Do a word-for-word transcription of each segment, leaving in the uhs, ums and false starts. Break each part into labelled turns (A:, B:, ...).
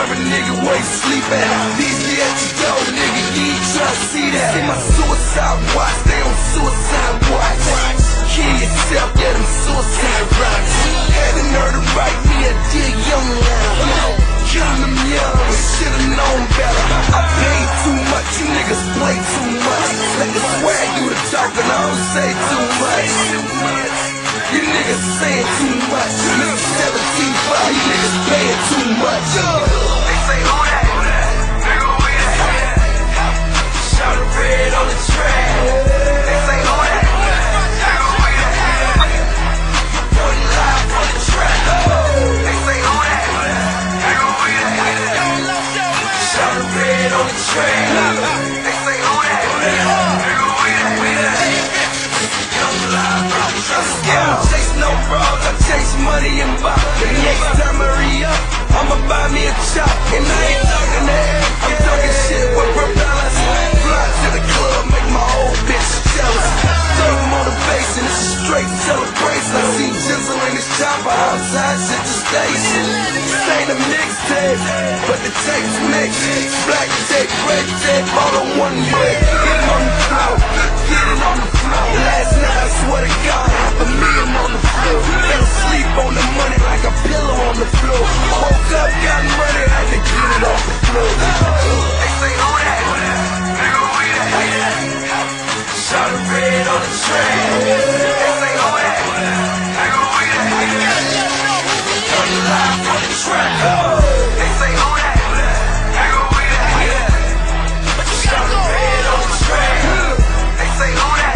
A: serve a nigga where he sleep at. These get at your door, nigga, you ain't tryna see that. See my suicide watch, they on suicide watch. Kill yourself, yeah, them suicide rocks. Had the nerve to write me a dear young line. Killing them young, should've known better. I paid too much, you niggas play too much. Let the swag do the talking, I don't say too much. You niggas saying too much. Mister seventeen five, you niggas paying too much. They say who that? Nigga, who that? Shout a red on the track. They say who that? Nigga, who that? One live on the track. They say who that? Nigga, who that? Shout a red on the track. They say who that? Nigga, who that? Young live on the track. I don't chase no bras, I chase money and bop. The next time I re-up, I'ma buy me a chop. And I ain't talking that, I'm talking shit with propellers. Fly to the club, make my old bitch jealous. Throw them on the bass and it's a straight celebration. I see Jizzle in his chopper outside shit the station. This ain't a mixtape, but the tape's mixed. Black tape, red tape, all on one break. Get it on the floor, get it on the floor. Last night I swear to God, half a million on the floor. Fell asleep on the money like a pillow on the floor. Woke up, got money, had to get it off the floor. They say who that? Nigga, who that? Shot a red on the train. They say who that? Nigga, who that? Turn the live on the track. They say who that? Nigga, who that? Shot a red on the train. They say who that?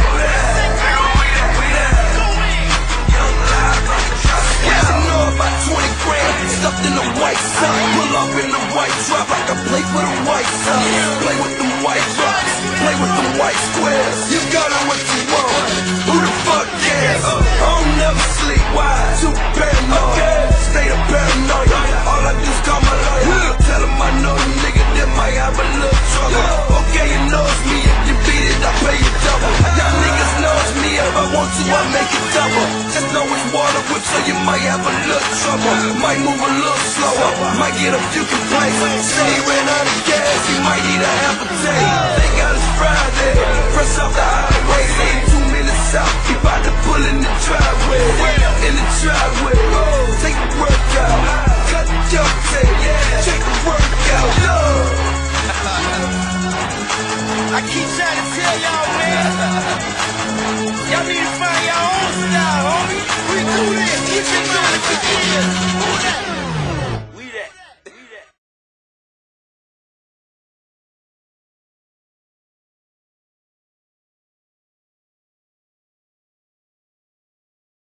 A: twenty grand, stuffed in the white sock. Pull up in the white drop, I can play for the white sox. Play with them white rocks, play with them white squares. You got it what you want, who the fuck cares? I don't never sleep, why? Too paranoid, stay the paranoid. All I do is call my lawyer, tell him I know the nigga that might have a little trouble. Okay, you know it's me, if you beat it, I pay you double. Y'all niggas know it's me, if I want to, I make it double. Just know it's water whip, so you might have a little trouble. Might move a little slower, might get a few complaints. Say he ran out of gas, he might need a half a tank. Thank God it's Friday, fresh off the highway. Two minutes out, he bout to pull in the driveway. In the driveway, take the workout, cut your tape, take the workout. I keep trying to tell y'all, man, y'all need to find your own style, homie. We do this, keep it doing it for years.